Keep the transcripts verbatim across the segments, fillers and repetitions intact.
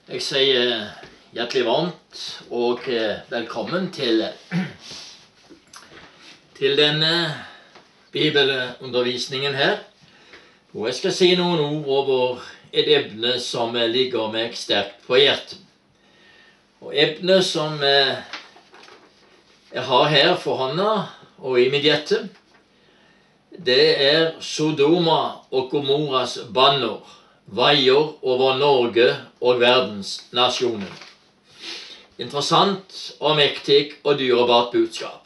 Jeg sier hjertelig varmt og velkommen til, til denne bibelundervisningen her. Og jeg skal si noen ord over et emne som ligger meg sterkt på hjertet. Og emnet som jeg har her for hånda og i mitt hjerte, det er Sodoma og Gomorras banner, veier over Norge og verdens nasjoner. Interessant og mektig og dyrebart budskap.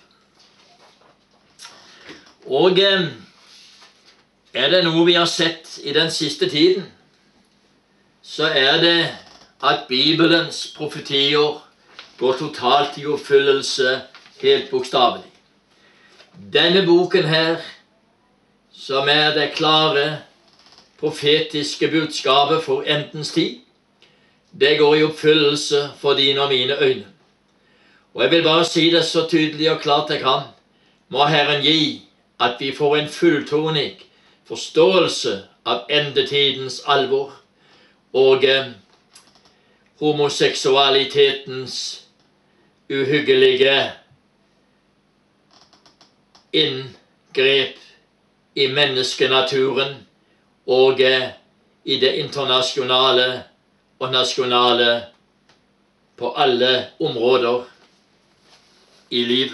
Og er det noe vi har sett i den siste tiden, så er det at Bibelens profetier går totalt i oppfyllelse helt bokstavelig. Denne boken her, som er det klare profetiske budskapet for endens tid, det går i oppfyllelse for dine og mine øyne. Og jeg vil bare si det så tydelig og klart jeg kan. Må Herren gi at vi får en fulltonig forståelse av endetidens alvor og eh, homoseksualitetens uhyggelige inngrep i menneskenaturen og i det internasjonale og nasjonale på alle områder i livet.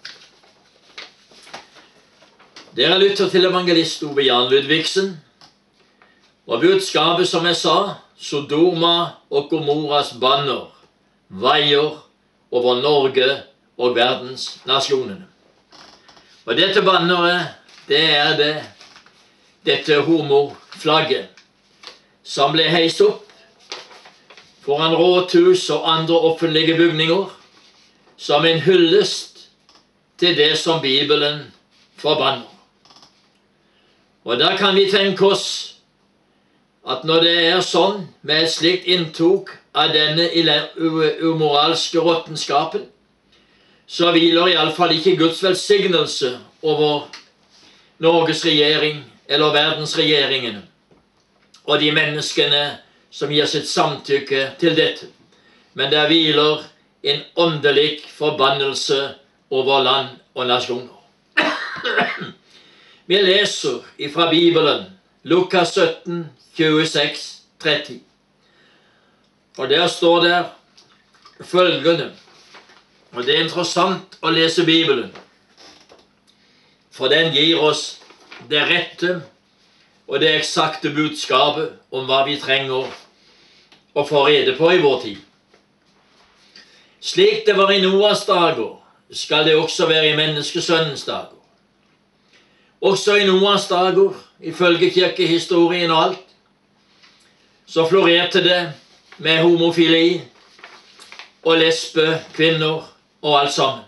Dere lytter til evangelist Ove Jan Ludvigsen, og budskapet som jeg sa, Sodoma og Gomorras banner, veier over Norge og verdens nasjonene. Og dette banneret, det er det dette homoflagget som ble heist opp foran rådhus og andre offentlige bygninger som en hyllest til det som Bibelen forbanner. Og da kan vi tenke oss at når det er sånn med et slikt inntok av denne umoralske råttenskapen, så hviler i alle fall ikke Guds velsignelse over Norges regjering eller verdensregjeringene og de menneskene som gir sitt samtykke til dette. Men det hviler en åndelig forbannelse over land og nasjoner. Vi leser fra Bibelen, Lukas sytten, tjueseks, tretti. Og der står det følgende, og det er interessant å lese Bibelen, for den gir oss det rette og det eksakte budskapet om hva vi trenger å få rede på i vår tid. Slik det var i Noas dager, skal det også være i menneskesønnens dager. Også i Noas dager, ifølge kirkehistorien og alt, så florerte det med homofili og lesbe, kvinner og alt sammen.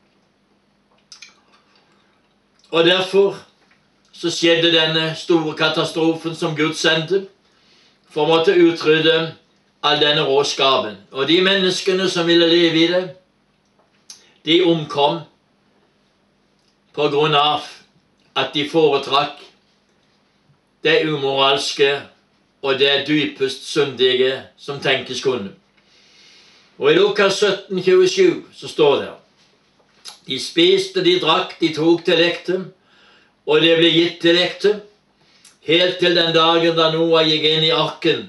Og derfor så skjedde denne store katastrofen som Gud sendte for å måtte utrydde all denne råskapen. Og de menneskene som ville leve i det, de omkom på grunn av at de foretrakk det umoralske og det dypest syndige som tenkes kunne. Og i Lukas sytten, tjuesju så står det: de spiste, de drakk, de tok til ekte, og det ble gitt til ekte, helt til den dagen da Noah gikk inn i arken.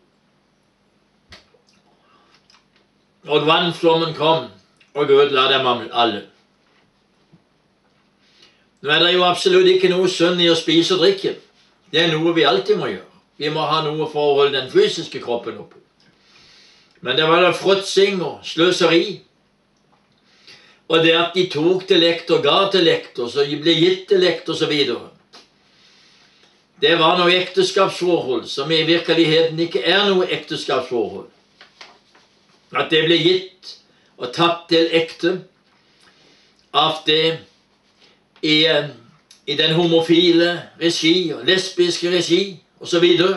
Og vannflommen kom, og ødela dem alle. Nå er det jo absolutt ikke noe synd i å spise og drikke. Det er noe vi alltid må gjøre. Vi må ha noe for å holde den fysiske kroppen oppe. Men det var da fråtsing og sløseri. Og det at de tok til lekt og ga til lekt, og så ble gitt til lekt og så videre. Det var noe ekteskapsforhold som i virkeligheten ikke er noe ekteskapsforhold. At det ble gitt og tatt til ekte av det i, i den homofile regi og lesbiske regi og så videre.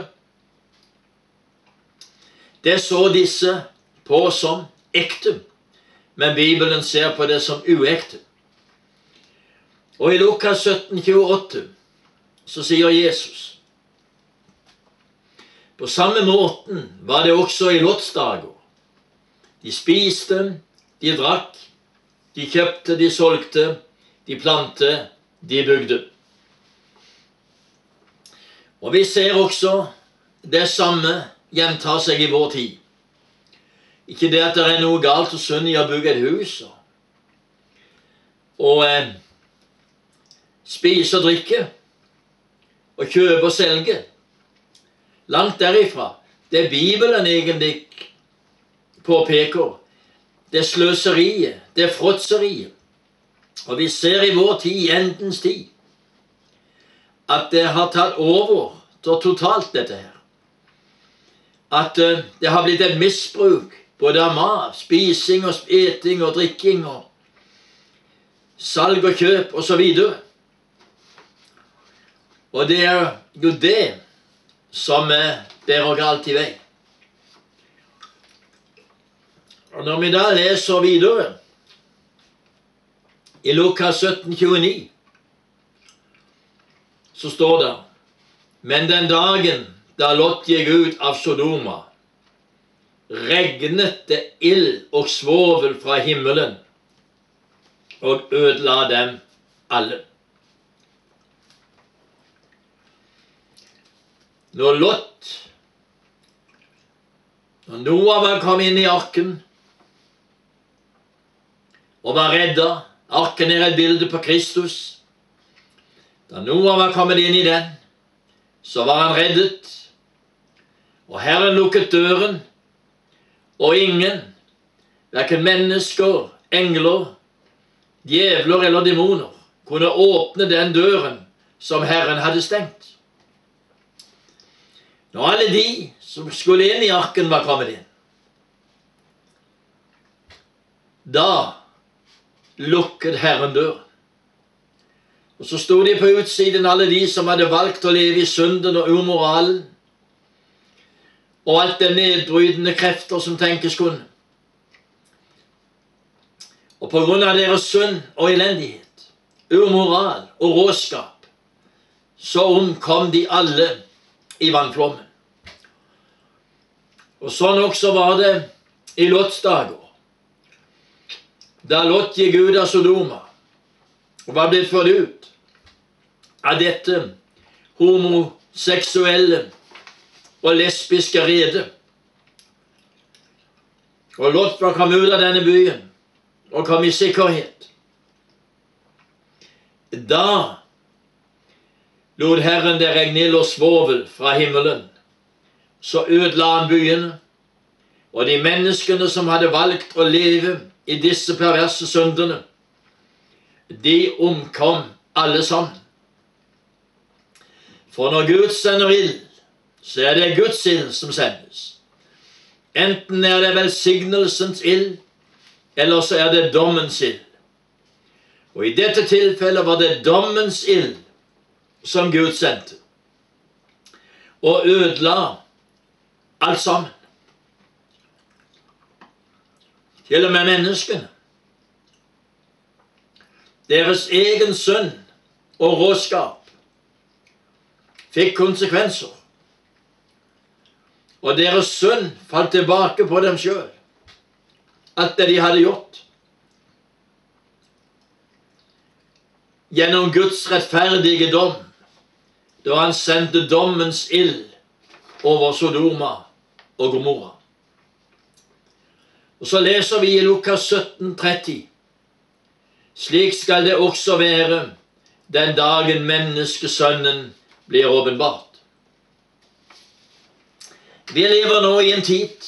Det så disse på som ekte. Men Bibelen ser på det som uekte. Og i Lukas sytten, tjueåtte så sier Jesus: På samme måten var det også i Lots dager. De spiste, de drakk, de kjøpte, de solgte, de plantet, de bygde. Og vi ser også det samme gjentar seg i vår tid. Ikke det at det er noe galt og synd i å bygge et hus, og, og eh, spise og drikke, og kjøpe og selge. Langt derifra. Det Bibelen egentlig påpeker, det er sløseriet, det er fråtseriet. Og vi ser i vår tid, i endens tid, at det har tatt over totalt dette her. At uh, det har blitt et misbruk, både av mat, spising og eting og drikking og salg og kjøp og så videre. Og det er jo det som uh, bærer galt i vei. Og når vi da leser videre i Lukas sytten tjueni, så står det: men den dagen da Lot gikk ut av Sodoma, regnet det ild og svovel fra himmelen og ødela dem alle. Når Lot, når Noah var kommet inn i arken og var redda, arken er et bilde på Kristus. Da Noah var kommet inn i den, så var han reddet, og Herren lukket døren, og ingen, hverken mennesker, engler, djevler eller demoner, kunne åpne den døren som Herren hadde stengt. Når alle de som skulle inn i arken var kommet inn, da lukket Herren døren. Og så stod de på utsiden, alle de som hadde valgt å leve i synden og umoralen, og alt det nedbrytende krefter som tenkes kunne. Og på grunn av deres synd og elendighet, umoral og råskap, så omkom de alle i vannflommen. Og sånn også var det i Lots dager. Da Lot gikk ut av Sodoma og var blitt ført ut av dette homoseksuelle og lesbiske rede. Og Lot var kommet ut av denne byen og kom i sikkerhet. Da lot Herren det regne ild og svovel fra himmelen. Så ødela han byen, og de menneskene som hadde valgt å leve i disse perverse syndene, de omkom alle sammen. For når Gud sender ild, så er det Guds ild som sendes. Enten er det velsignelsens ild, eller så er det dommens ild. Og i dette tilfellet var det dommens ild som Gud sendte, og ødela alt sammen. Til og med menneskene. Deres egen synd og råskap fikk konsekvenser. Og deres synd falt tilbake på dem selv. Alt det de hadde gjort. Gjennom Guds rettferdige dom, da han sendte dommens ild over Sodoma og Gomorra. Og så leser vi i Lukas sytten tretti. Slik skal det også være den dagen menneskesønnen blir åpenbart. Vi lever nå i en tid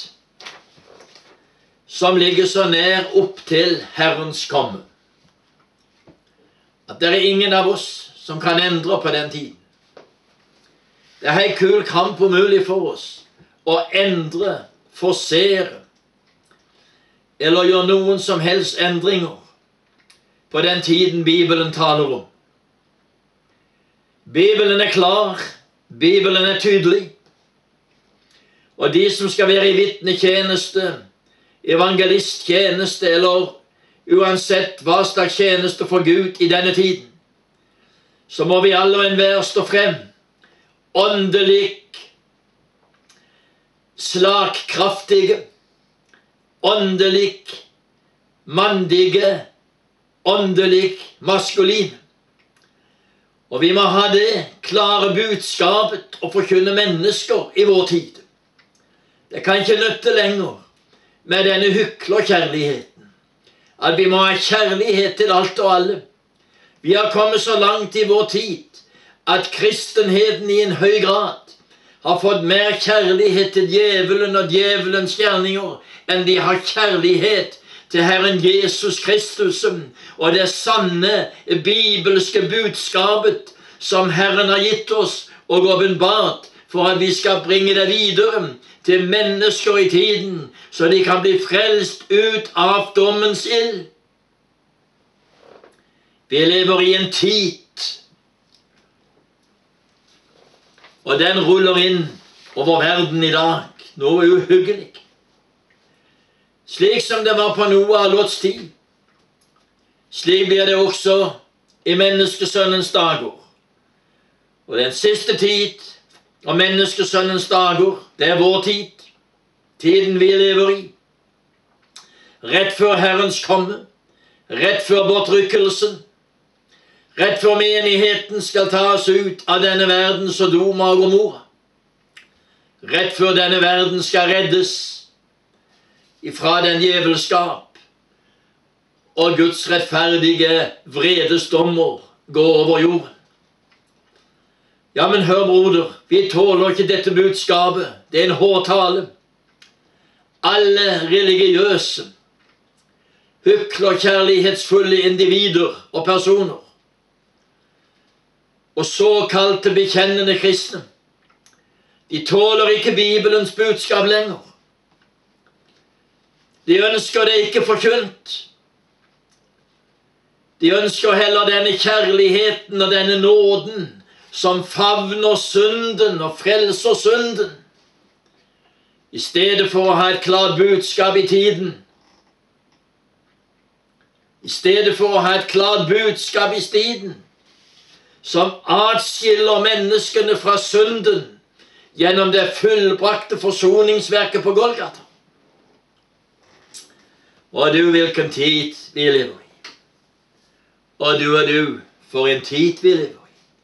som ligger så nær opp til Herrens komme, at det er ingen av oss som kan endre på den tiden. Det er en kul kamp umulig for oss å endre, forsere, eller gjøre noen som helst endringer på den tiden Bibelen taler om. Bibelen er klar, Bibelen er tydelig, og de som skal være i vitnetjeneste, evangelisttjeneste, eller uansett hva slags tjeneste for Gud i denne tiden, så må vi alle og enhver stå frem, åndelig slagkraftige, åndelig mandige, åndelig maskulin. Og vi må ha det klare budskapet og forkynne mennesker i vår tid. Det kan ikke nytte lenger med denne hyklerkjærligheten, at vi må ha kjærlighet til alt og alle. Vi har kommet så langt i vår tid at kristenheten i en høy grad har fått mer kjærlighet til djevelen og djevelens gjerninger enn de har kjærlighet til Herren Jesus Kristus og det sanne bibelske budskapet som Herren har gitt oss og åpenbart for at vi skal bringe det videre til mennesker i tiden, så de kan bli frelst ut av dommens ild. Vi lever i en tid, og den ruller inn over verden i dag, noe uhyggelig. Slik som det var på Noah og Lots tid, slik blir det også i menneskesønnens dager. Og den siste tid av menneskesønnens dager, det er vår tid, tiden vi lever i. Rett før Herrens komme, rett før bortrykkelsen, rett før menigheten skal tas ut av denne verden Sodoma og Gomorra. Rett før denne verden skal reddes ifra den djevelskap, og Guds rettferdige vredesdommer går over jorden. Ja, men hør, broder, vi tåler ikke dette budskapet. Det er en hårtale. Alle religiøse, hyklerkjærlighetsfulle individer og personer, og såkalte bekjennende kristne, de tåler ikke Bibelens budskap lenger. De ønsker det ikke forkynt. De ønsker heller denne kjærligheten og denne nåden som favner synden og frelser synden, i stedet for å ha et klart budskap i tiden. I stedet for å ha et klart budskap i tiden, som atskiller menneskene fra synden gjennom det fullbrakte forsoningsverket på Golgata. Og du, hvilken tid vi lever i. Og du og du, for en tid vi lever i.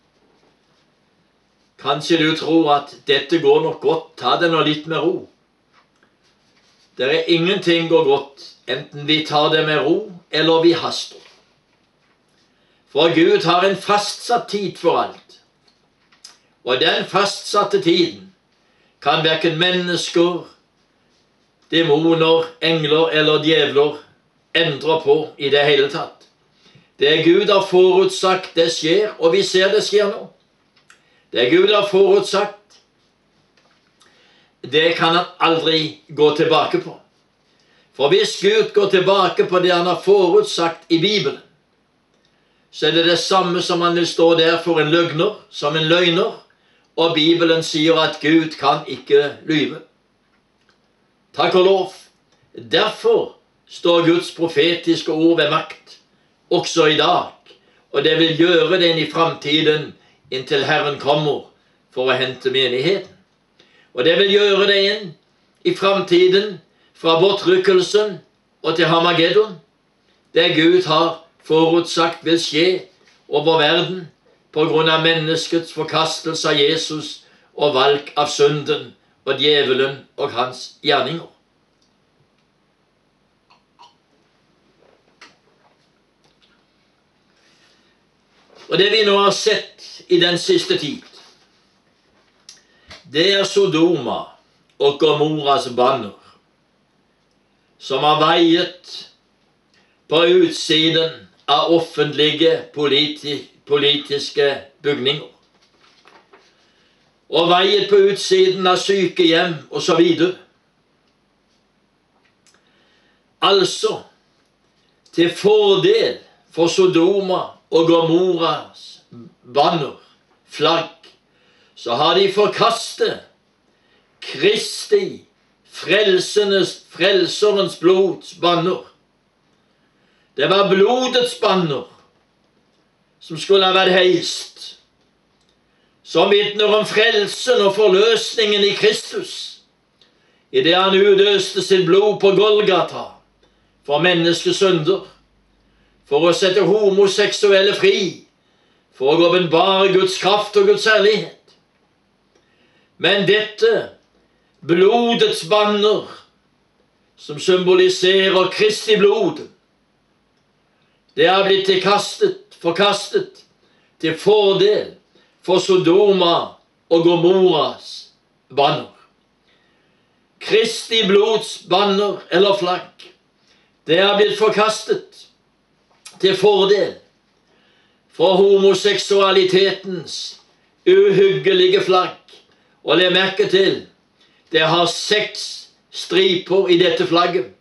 Kanskje du tror at dette går nok godt, ta det nå litt med ro. Det er ingenting går godt, enten vi tar det med ro, eller vi haster. For Gud har en fastsatt tid for alt. Og den fastsatte tiden kan hverken mennesker, demoner, engler eller djevler endre på i det hele tatt. Det Gud har forutsagt, det skjer, og vi ser det skjer nå. Det Gud har forutsagt, det kan han aldri gå tilbake på. For hvis Gud går tilbake på det han har forutsagt i Bibelen, så er det det samme som han vil stå der for en løgner, som en løgner, og Bibelen sier at Gud kan ikke lyve. Takk og lov. Derfor står Guds profetiske ord ved makt, også i dag, og det vil gjøre det inn i fremtiden, inntil Herren kommer for å hente menigheten. Og det vil gjøre det inn i fremtiden, fra bortrykkelsen og til Hamageddon. Det Gud har forutsagt vil skje over verden på grunn av menneskets forkastelse av Jesus og valg av synden og djevelen og hans gjerninger. Og det vi nå har sett i den siste tid, det er Sodoma og Gomorras banner, som har veiet på utsiden av offentlige politi politiske bygninger, og veiet på utsiden av sykehjem og så videre. Altså, til fordel for Sodoma og Gomorras banner, flagg, så har de forkastet Kristi, frelsenes, frelserens blods banner. Det var blodets banner som skulle ha vært heist, som vitner om frelsen og forløsningen i Kristus. i det han utøste sitt blod på Golgata for menneskesynder, for å sette homoseksuelle fri, for å åpenbare Guds kraft og Guds ærlighet. Men dette blodets banner, som symboliserer Kristi blod, det har blitt tilkastet, forkastet til fordel for Sodoma og Gomorras banner. Kristi blods banner eller flagg, det har blitt forkastet til fordel for homoseksualitetens uhyggelige flagg. Og legg merke til, det har seks striper i dette flagget,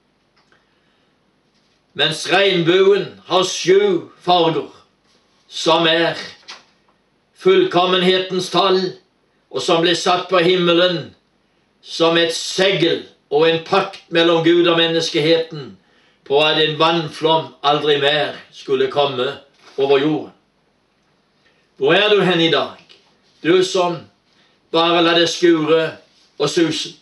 mens regnbuen har sju farger, som er fullkommenhetens tall, og som ble satt på himmelen som et segl og en pakt mellom Gud og menneskeheten på at en vannflom aldri mer skulle komme over jorden. Hvor er du hen i dag? Du som bare la det skure og suse.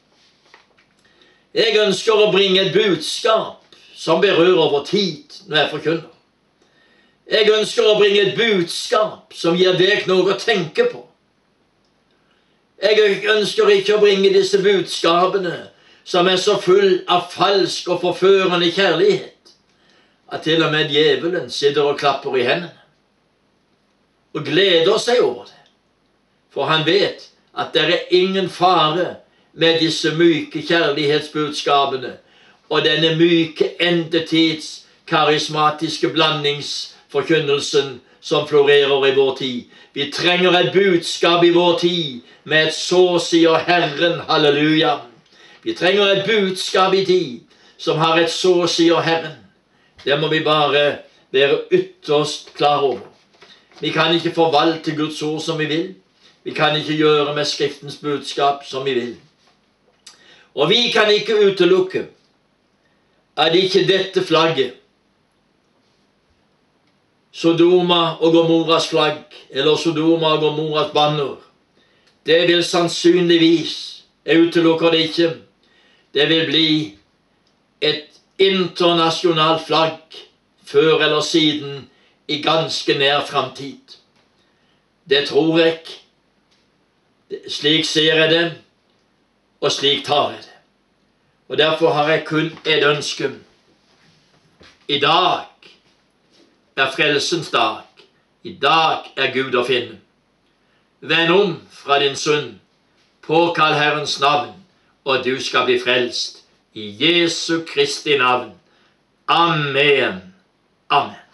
Jeg ønsker å bringe et budskap som berører vår tid når jeg forkynner. Jeg ønsker å bringe et budskap som gir deg noe å tenke på. Jeg ønsker ikke å bringe disse budskapene som er så full av falsk og forførende kjærlighet, at til og med djevelen sitter og klapper i hendene og gleder seg over det. For han vet at det er ingen fare med disse myke kjærlighetsbudskapene og denne myke endetids karismatiske blandingsforkynnelsen som florerer i vår tid. Vi trenger et budskap i vår tid med et så sier Herren, halleluja. Vi trenger et budskap i tid som har et så sier Herren. Det må vi bare være ytterst klar over. Vi kan ikke forvalte Guds ord som vi vil. Vi kan ikke gjøre med Skriftens budskap som vi vil. Og vi kan ikke utelukke at ikke dette flagget, Sodoma og Gomorras flagg, eller Sodoma og Gomorras banner, det vil sannsynligvis, jeg utelukker det ikke, det vil bli et internasjonalt flagg før eller siden i ganske nær fremtid. Det tror jeg. Slik ser jeg det, og slik tar jeg det. Og derfor har jeg kun et ønske. I dag er frelsens dag. I dag er Gud å finne. Vend om fra din synd. Påkall Herrens navn, og du skal bli frelst. I Jesu Kristi navn. Amen. Amen.